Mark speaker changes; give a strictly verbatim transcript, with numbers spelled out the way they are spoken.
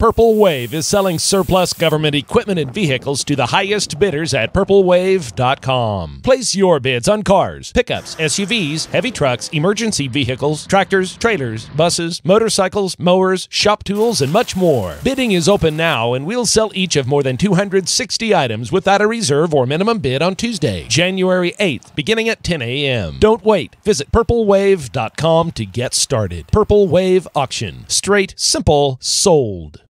Speaker 1: Purple Wave is selling surplus government equipment and vehicles to the highest bidders at purple wave dot com. Place your bids on cars, pickups, S U Vs, heavy trucks, emergency vehicles, tractors, trailers, buses, motorcycles, mowers, shop tools, and much more. Bidding is open now, and we'll sell each of more than two hundred sixty items without a reserve or minimum bid on Tuesday, January eighth, beginning at ten a m Don't wait. Visit purple wave dot com to get started. Purple Wave Auction. Straight, simple, sold.